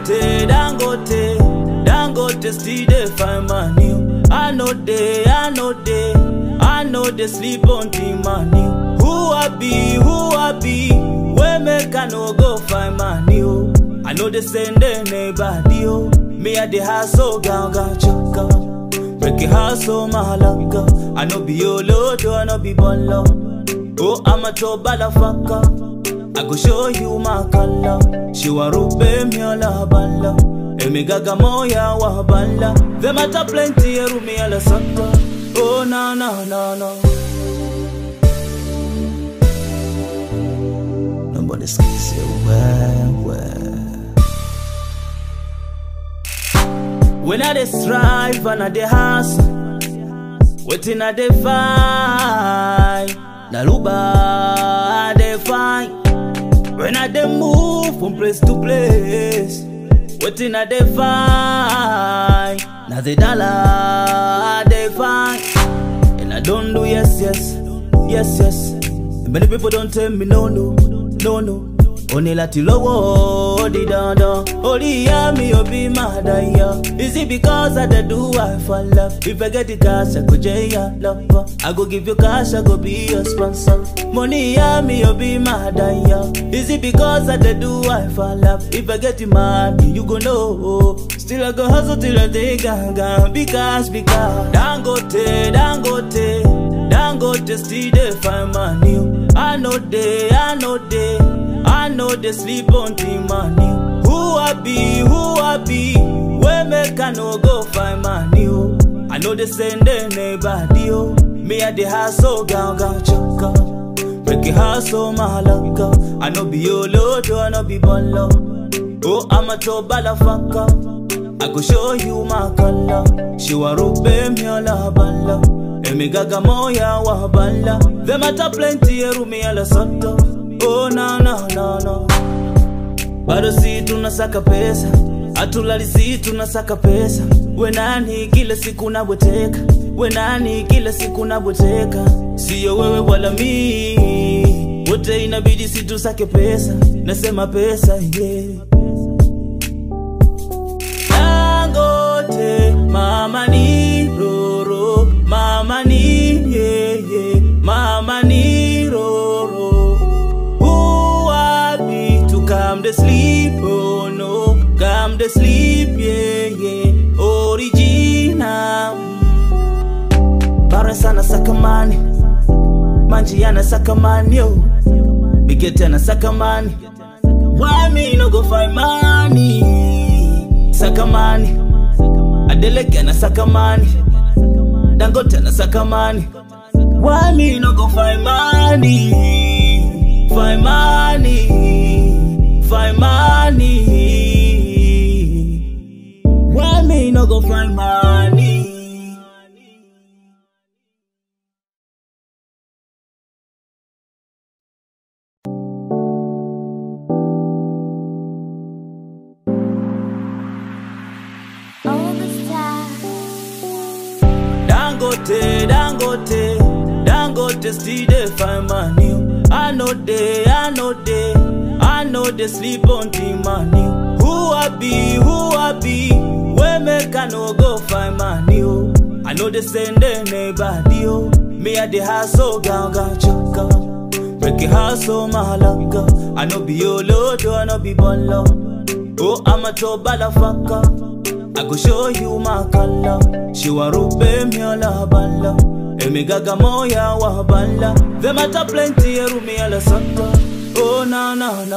Dangote still dey find money. I know they sleep on the money. Who I be? Where make I no go find money? I know they send anybody. Me at the hustle, ganga chaka. Break it hustle, malaka. I know be yolo, I know be bolo. Oh, I'm a balafaka. I go show you my color. She wa rube mi ala bala. Emi gaga moya wa bala. Them matter plenty rumi ala saka. Oh no. Nobody skis you well. When I dey strive and I dey hustle, waiting I dey find. Naluba I dey find. When I dey move from place to place, waiting I dey find. Now the dollar I dey find. And I don't do yes. Many people don't tell me no. Only lati lowo di dandan. Only me obi madaya. Is it because I do I for love? If I get the cash, I go jaya lover. I go give you cash, I go be your sponsor. Money me obi madaya. Is it because I do I for love? If I get the money, you go know. Still I go hustle till I take ganga. Because Dangote still dey find money. I know they sleep on the money. Who I be? Where make I no go find money? I know they send anybody. Me at the hustle, ganga chaka. Break it hustle, malaka. I know be yolo, I know be bolo. Oh, I'm a balafaka. I go show you my color. She wa rube mi ala bala. Emi gaga moya wa bala. Them matter plenty rumi ala soto. Oh no. Bado si tunasaka pesa, atulali si tunasaka pesa. Wenani kila siku nabweteka, siyo wewe wala mi. Wote inabidi si tusake pesa, nasema pesa yeah. Dangote, mama ni roro, mama ni yeah. Mama ni roro. Come to sleep, oh no. Come to sleep, yeah. Original. Barasana sakamani, Manjiana sakamani, yo. Bigetana sakamani. Why me no go find money? Sakamani, Adelekana sakamani, Dangote na sakamani. Why me no go find money? Find money. Why me no go find money? Dangote still dey find money. I know they sleep on the money. Who I be? Where make I no go find money? I know they send anybody. Me at the hustle, ganga chaka. Break it hustle, malaka. I know be yolo, I know be bolo. Oh, I'm a balafaka. I go show you my color. She wa rube mi ala bala. Emi gaga moya wa bala. Them matter plenty rumi ala saka. Oh no.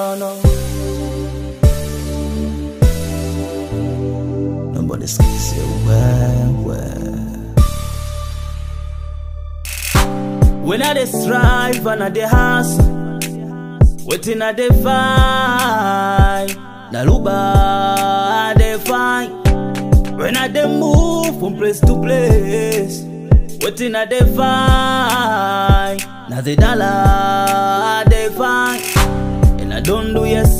Nobody skis you well. When I dey strive and I dey hustle, waiting I dey find. Naluba I dey find. When I dey move from place to place, waiting I dey find. Now the dollar I dey find. And I don't do yes.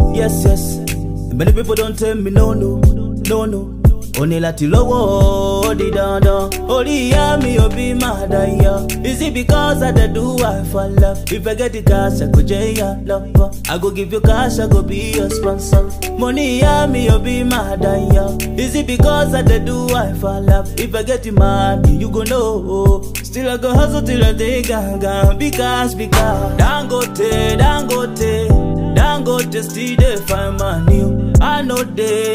Many people don't tell me no. Only lati lowo di dada. Only hear me, you be mad, yeah. Is it because I do I for love? If I get the cash, I go jaya lover. I go give you cash, I go be your sponsor. Money, hear me, you be mad, yeah. Is it because I do I for love? If I get the money, you go know. Still I go hustle till I take ganga. Because Dangote, Dangote, Dangote still they find money. I know they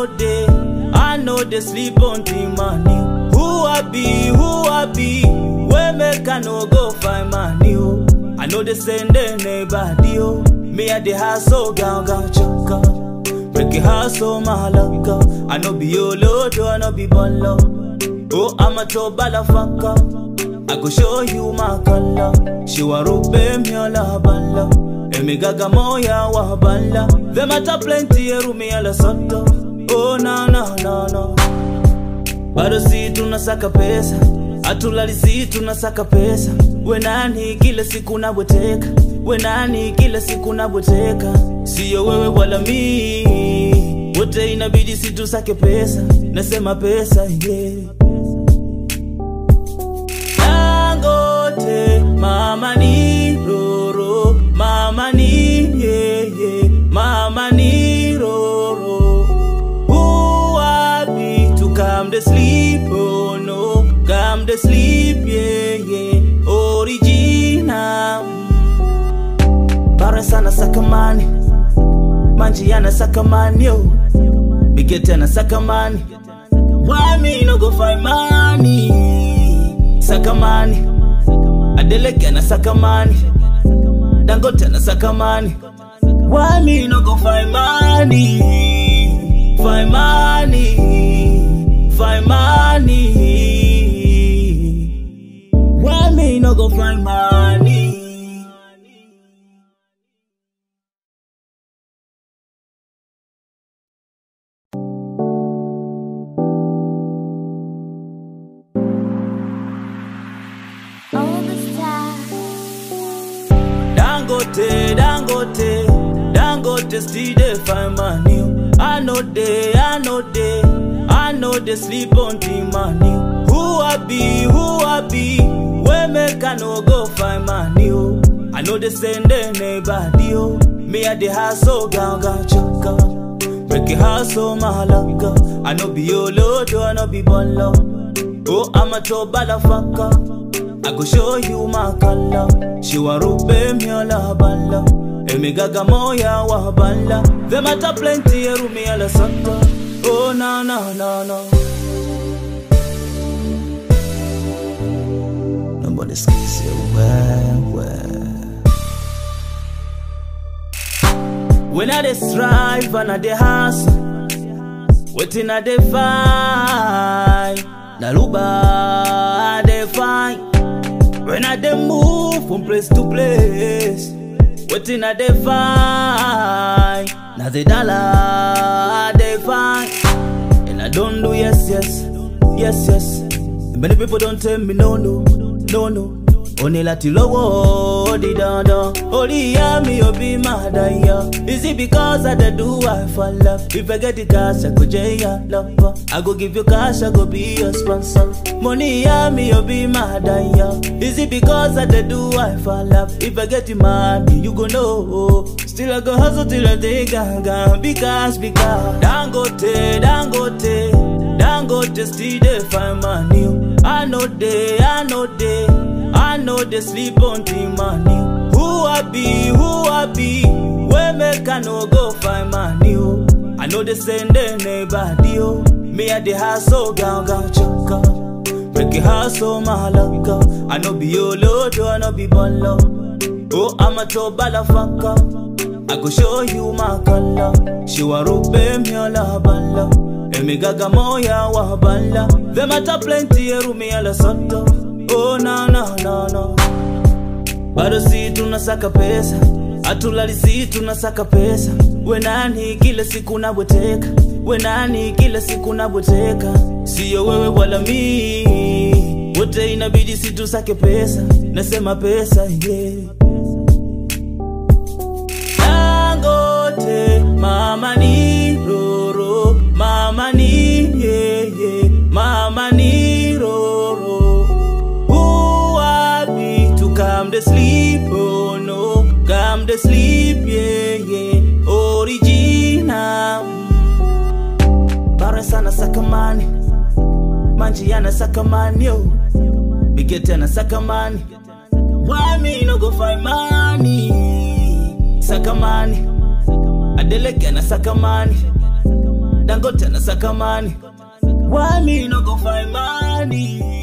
sleep on the money. Who I be, where make I no go find money. I know they send anybody. Me at the house so ganga chaka. Make it house so malaka. I know be your lord, I know be bolo. Oh, I'm a to balafaka. I go show you my color. She wa rube mi ala bala. Emi gaga moya wa bala. Them ata plenty erumi ala soto. Oh no no no no. Bado si tunasaka pesa. Atulali si tunasaka pesa. Wenani kila siku na bweteka. Wenani kila siku na bweteka. Siyo wewe wala mi. Wote inabidi si tusake pesa. Nasema pesa yeah. Mama ni roro, mama ni yeah yeah, mama ni roro. Who I be to come to sleep? Oh no, come to sleep yeah yeah. Original. Barasana sakamani, manjiana sakamani yo. Bigetana sakamani. Why me no go find money? Sakamani. Adeleke na sakamani, Dangote na sakamani. Why me no go find money? Find money, find money. Why me no go find money? Dangote still they find money. I know they sleep on the money. Who I be, where make I no go find money. I know they send anybody. Me at the house so ganga chaka. Break it house so malaka. I know be your lord, I know be bolo. Oh, I'm a to balafaka. I go show you my color. She wa rube mi ala bala. Emi gaga moya wa bala. Them ata plenty erumi ala santa. Oh no no no no. Nobody skis you well. When I dey strive and I dey hustle, waiting I dey find. Naluba I dey find. When I dey move from place to place, waiting I dey find. Now the dollar I dey find. And I don't do yes. Many people don't tell me no. Only lati lowo di dada. Only hear me, you be mad, yeah. Is it because I do I for love? If I get the cash, I go jaya lover. I go give you cash, I go be your sponsor. Money, hear me, you be mad, yeah. Is it because I do I for love? If I get the money, you go know. Still I go hustle till I take ganga. Because Dangote still they find money. I know they sleep on the money. Who I be, where make I no go find money. I know they send anybody. Me at the house so ganga chaka. Break it house so malaka. I know be your lord, I know be bolo. Oh, I'm a to balafaka. I go show you my color. She wa rube mi ala bala. Emi gaga moya wa bala. Them ata plenty erumi ala soto. Oh no no no no. Bado si tunasaka pesa. Atulali si tunasaka pesa. Wenani kila siku na bweteka. Wenani kila siku na bweteka. Siyo wewe wala mi. Wote inabidi si tusake pesa. Nasema pesa yeah. Dangote, mama ni roro, mama ni yeah yeah, mama ni the sleep, oh no, come the sleep, yeah, yeah, original. Bara sana sakamani, manji yana sakamani, yo, bigete na sakamani. Why me no go find money? Sakamani, Adeleke na sakamani, Dangote na sakamani. Why me no go find money?